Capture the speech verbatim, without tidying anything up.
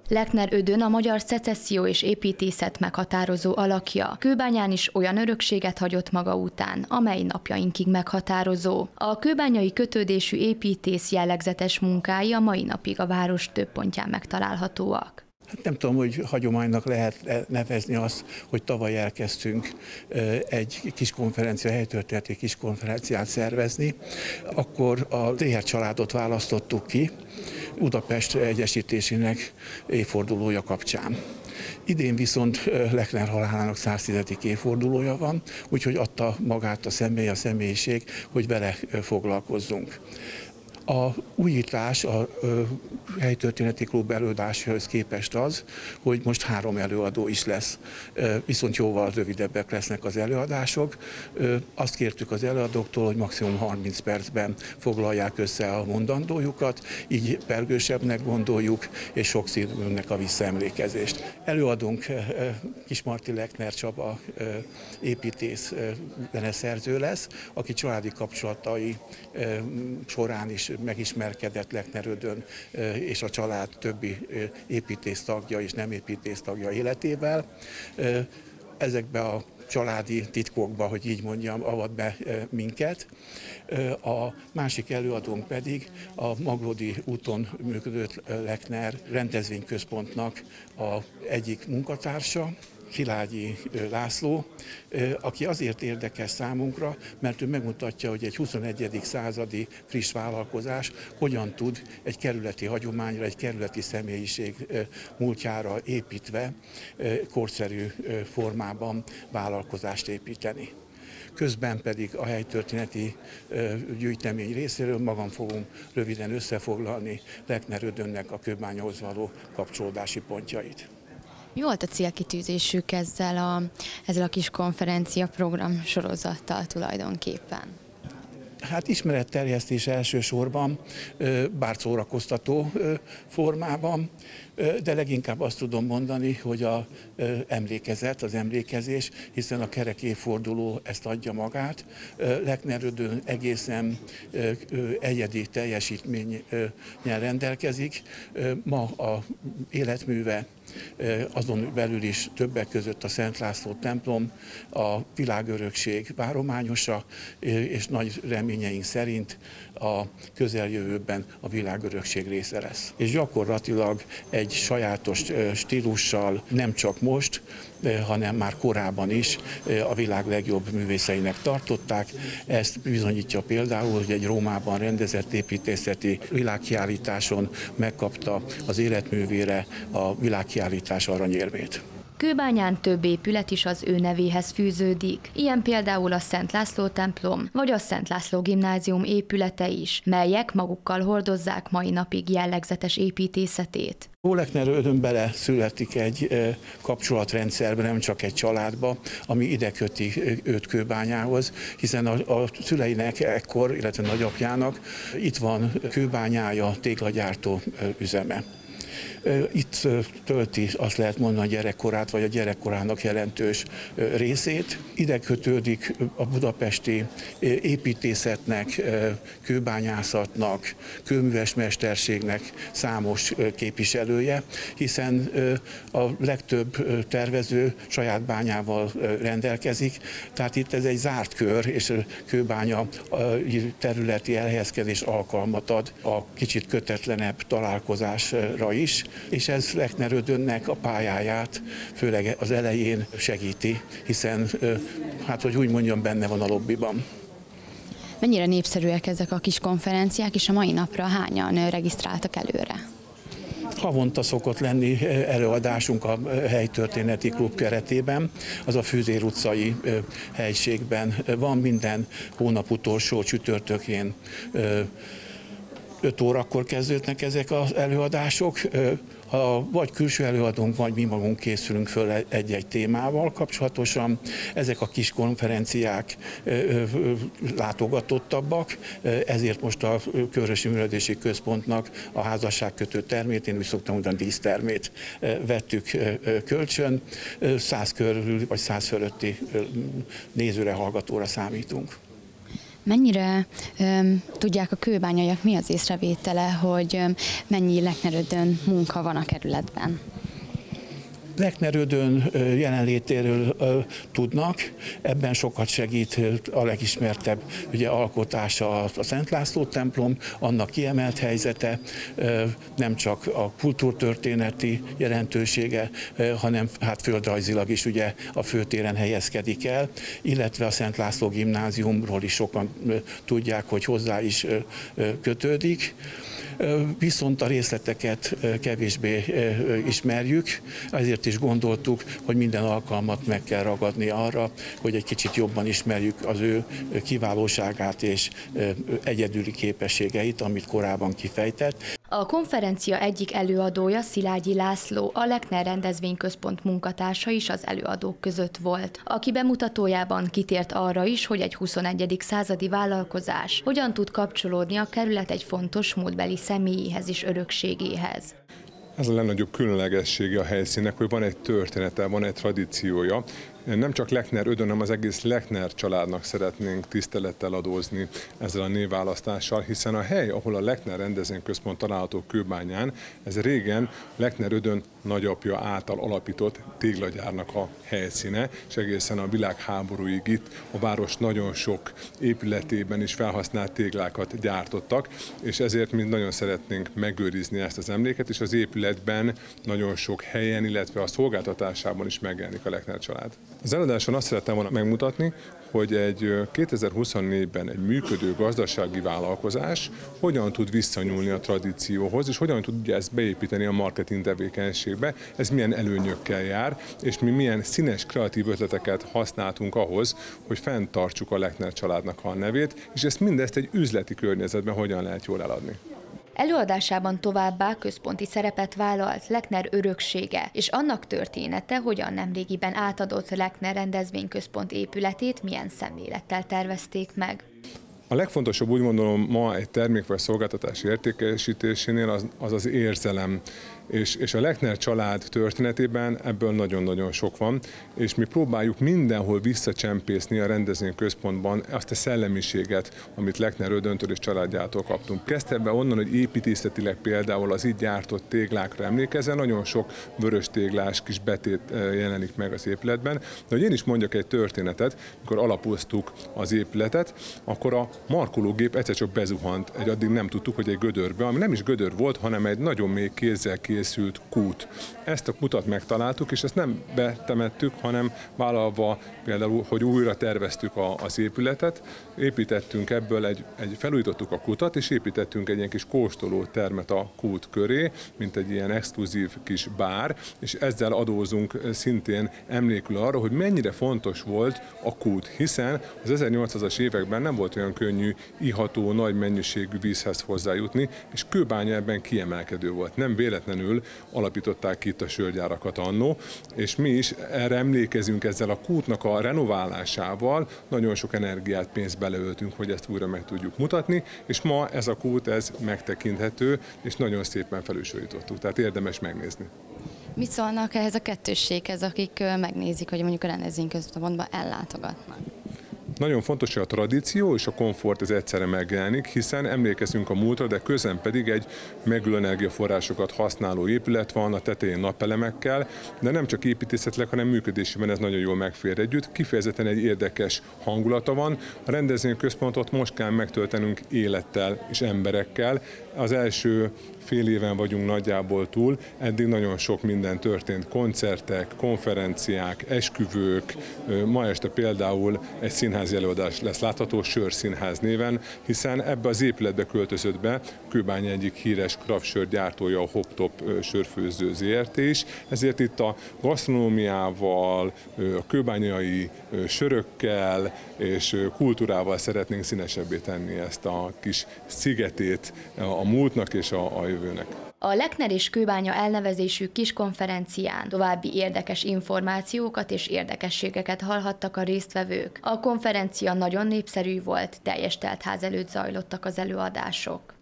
Lechner Ödön a magyar szecesszió és építészet meghatározó alakja. Kőbányán is olyan örökséget hagyott maga után, amely napjainkig meghatározó. A kőbányai kötődésű építész jellegzetes munkái a mai napig a város több pontján megtalálhatóak. Hát nem tudom, hogy hagyománynak lehet nevezni azt, hogy tavaly elkezdtünk egy kis konferencia, helytörténeti kis konferenciát szervezni. Akkor a Dreher családot választottuk ki Budapest egyesítésének évfordulója kapcsán. Idén viszont Lechner halálának száztizedik évfordulója van, úgyhogy adta magát a személy, a személyiség, hogy vele foglalkozzunk. A újítás a helytörténeti klub előadáshoz képest az, hogy most három előadó is lesz, viszont jóval rövidebbek lesznek az előadások. Azt kértük az előadóktól, hogy maximum harminc percben foglalják össze a mondandójukat, így pergősebbnek gondoljuk, és sokszínűnek a visszaemlékezést. Előadónk Kismarty Lechner Csaba építész, zeneszerző lesz, aki családi kapcsolatai során is megismerkedett Lechner Ödön és a család többi építész tagja és nem építész tagja életével. Ezekbe a családi titkokba, hogy így mondjam, avat be minket. A másik előadónk pedig a Maglódi úton működő Lechner rendezvényközpontnak a egyik munkatársa, Szilágyi László, aki azért érdekes számunkra, mert ő megmutatja, hogy egy huszonegyedik századi friss vállalkozás hogyan tud egy kerületi hagyományra, egy kerületi személyiség múltjára építve, korszerű formában vállalkozást építeni. Közben pedig a helytörténeti gyűjtemény részéről magam fogom röviden összefoglalni Lechner Ödönnek a kőbányához való kapcsolódási pontjait. Mi volt a célkitűzésük ezzel a, ezzel a kis konferencia program sorozattal tulajdonképpen? Hát ismeretterjesztés elsősorban, bár szórakoztató formában, de leginkább azt tudom mondani, hogy az emlékezet, az emlékezés, hiszen a kerek évforduló ezt adja magát. Lechner Ödön egészen egyedi teljesítménnyel rendelkezik. Ma a életműve, azon belül is többek között a Szent László templom, a világörökség várományosa, és nagy reményeink szerint a közeljövőben a világörökség része lesz. És gyakorlatilag egy sajátos stílussal nem csak most, hanem már korábban is a világ legjobb művészeinek tartották. Ezt bizonyítja például, hogy egy Rómában rendezett építészeti világkiállításon megkapta az életművére a világkiállítás aranyérmét. Kőbányán több épület is az ő nevéhez fűződik, ilyen például a Szent László templom, vagy a Szent László gimnázium épülete is, melyek magukkal hordozzák mai napig jellegzetes építészetét. Lechner Ödön bele születik egy kapcsolatrendszerbe, nem csak egy családba, ami ide köti őt Kőbányához, hiszen a, a szüleinek ekkor, illetve nagyapjának itt van kőbányája, téglagyártó üzeme. Itt tölti, azt lehet mondani, a gyerekkorát, vagy a gyerekkorának jelentős részét. Ide kötődik a budapesti építészetnek, kőbányászatnak, kőműves mesterségnek számos képviselője, hiszen a legtöbb tervező saját bányával rendelkezik, tehát itt ez egy zárt kör, és kőbánya területi elhelyezkedés alkalmat ad a kicsit kötetlenebb találkozásra is, és ez Lechner Ödönnek a pályáját főleg az elején segíti, hiszen, hát hogy úgy mondjam, benne van a lobbiban. Mennyire népszerűek ezek a kis konferenciák, és a mai napra hányan regisztráltak előre? Havonta szokott lenni előadásunk a helytörténeti klub keretében, az a Füzér utcai helységben van minden hónap utolsó csütörtökén. öt órakor kezdődnek ezek az előadások, ha vagy külső előadónk, vagy mi magunk készülünk föl egy-egy témával kapcsolatosan. Ezek a kis konferenciák látogatottabbak, ezért most a Körösi Művelődési Központnak a házasságkötő termét, én úgy szoktam mondani dísztermét vettük kölcsön, száz körül vagy száz fölötti nézőre, hallgatóra számítunk. Mennyire öm, tudják a kőbányaiak, mi az észrevétele, hogy öm, mennyi Lechnerödön munka van a kerületben? Lechnerödön jelenlétéről tudnak, ebben sokat segít a legismertebb ugye, alkotása a Szent László templom, annak kiemelt helyzete, nem csak a kultúrtörténeti jelentősége, hanem hát földrajzilag is ugye a főtéren helyezkedik el, illetve a Szent László gimnáziumról is sokan tudják, hogy hozzá is kötődik. Viszont a részleteket kevésbé ismerjük, ezért is gondoltuk, hogy minden alkalmat meg kell ragadni arra, hogy egy kicsit jobban ismerjük az ő kiválóságát és egyedüli képességeit, amit korábban kifejtett. A konferencia egyik előadója, Szilágyi László, a Lechner Rendezvényközpont munkatársa is az előadók között volt, aki bemutatójában kitért arra is, hogy egy huszonegyedik századi vállalkozás hogyan tud kapcsolódni a kerület egy fontos múltbeli személyéhez és örökségéhez. Ez a legnagyobb különlegessége a helyszínnek, hogy van egy története, van egy tradíciója. Nem csak Lechnerödön, hanem az egész Lechner családnak szeretnénk tisztelettel adózni ezzel a névválasztással, hiszen a hely, ahol a Lechner Rendezvényközpont található Kőbányán, ez régen Lechnerödön nagyapja által alapított téglagyárnak a helyszíne, és egészen a világháborúig itt a város nagyon sok épületében is felhasznált téglákat gyártottak, és ezért mi nagyon szeretnénk megőrizni ezt az emléket, és az épületben nagyon sok helyen, illetve a szolgáltatásában is megjelenik a Lechner család. Az előadáson azt szerettem volna megmutatni, hogy egy kétezer-huszonnégyben egy működő gazdasági vállalkozás hogyan tud visszanyúlni a tradícióhoz, és hogyan tudja ezt beépíteni a marketing tevékenységbe, ez milyen előnyökkel jár, és mi milyen színes, kreatív ötleteket használtunk ahhoz, hogy fenntartsuk a Lechner családnak a nevét, és ezt mindezt egy üzleti környezetben hogyan lehet jól eladni. Előadásában továbbá központi szerepet vállalt Lechner öröksége, és annak története, hogyan nemrégiben átadott Lechner Rendezvényközpont épületét milyen szemlélettel tervezték meg. A legfontosabb, úgy gondolom, ma egy termék vagy szolgáltatás értékesítésénél az az, az érzelem. És, és a Lechner család történetében ebből nagyon-nagyon sok van, és mi próbáljuk mindenhol visszacsempészni a rendezvényközpontban azt a szellemiséget, amit Lechnerödöntől és családjától kaptunk. Kezdte be onnan, hogy építészetileg például az itt gyártott téglákra emlékezve, nagyon sok vörös téglás kis betét jelenik meg az épületben. De hogy én is mondjak egy történetet, amikor alapoztuk az épületet, akkor a markológép egyszer csak bezuhant, egy addig nem tudtuk, hogy egy gödörbe, ami nem is gödör volt, hanem egy nagyon mély kézzel készült kút. Ezt a kutat megtaláltuk, és ezt nem betemettük, hanem vállalva például, hogy újra terveztük a, az épületet, építettünk ebből, egy, egy, felújítottuk a kutat, és építettünk egy ilyen kis kóstoló termet a kút köré, mint egy ilyen exkluzív kis bár, és ezzel adózunk szintén emlékül arra, hogy mennyire fontos volt a kút, hiszen az ezernyolcszázas években nem volt olyan könnyű, iható, nagy mennyiségű vízhez hozzájutni, és Kőbánya ebben kiemelkedő volt. Nem véletlenül alapították ki itt a sörgyárakat annó, és mi is erre emlékezünk ezzel a kútnak a renoválásával, nagyon sok energiát, pénzt beleöltünk, hogy ezt újra meg tudjuk mutatni, és ma ez a kút, ez megtekinthető, és nagyon szépen felülsúlyítottuk, tehát érdemes megnézni. Mit szólnak ehhez a kettősséghez, akik megnézik, hogy mondjuk a rendezvényközpontban ellátogatnak? Nagyon fontos, hogy a tradíció és a komfort ez egyszerre megjelenik, hiszen emlékezünk a múltra, de közben pedig egy megújuló energiaforrásokat használó épület van, a tetején napelemekkel, de nem csak építészetileg, hanem működésében ez nagyon jól megfér együtt. Kifejezetten egy érdekes hangulata van. A rendezvényközpontot most kell megtöltenünk élettel és emberekkel. Az első fél éven vagyunk nagyjából túl, eddig nagyon sok minden történt, koncertek, konferenciák, esküvők, ma este például egy színházi előadás lesz látható, Sörszínház néven, hiszen ebbe az épületbe költözött be Kőbánya egyik híres craft sörgyártója, a Hoptop sörfőző zé er té is, ezért itt a gasztronómiával, a kőbányai sörökkel és kultúrával szeretnénk színesebbé tenni ezt a kis szigetét a múltnak és a, a jövőnek. A Lechner és Kőbánya elnevezésű kis konferencián további érdekes információkat és érdekességeket hallhattak a résztvevők. A konferencia nagyon népszerű volt, teljes teltház előtt zajlottak az előadások.